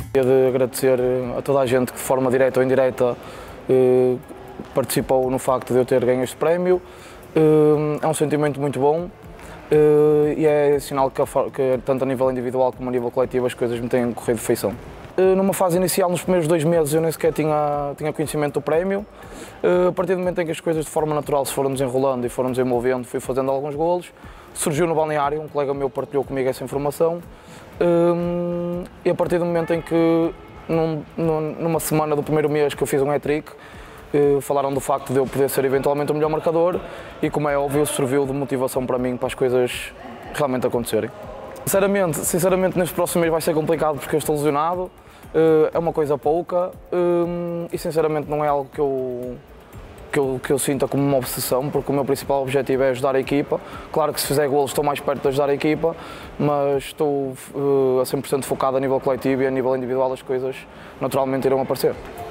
De agradecer a toda a gente que de forma direta ou indireta participou no facto de eu ter ganho este prémio. É um sentimento muito bom e é sinal que tanto a nível individual como a nível coletivo as coisas me têm corrido de feição. Numa fase inicial, nos primeiros 2 meses, eu nem sequer tinha conhecimento do prémio. A partir do momento em que as coisas de forma natural se foram desenrolando e foram desenvolvendo, fui fazendo alguns golos. Surgiu no balneário, um colega meu partilhou comigo essa informação. E a partir do momento em que, numa semana do primeiro mês que eu fiz um hat-trick, falaram do facto de eu poder ser eventualmente o melhor marcador e, como é óbvio, serviu de motivação para mim, para as coisas realmente acontecerem. Sinceramente, neste próximo mês vai ser complicado porque eu estou lesionado, é uma coisa pouca e sinceramente não é algo que eu sinta como uma obsessão, porque o meu principal objetivo é ajudar a equipa. Claro que se fizer golos estou mais perto de ajudar a equipa, mas estou a 100% focado a nível coletivo e a nível individual as coisas naturalmente irão aparecer.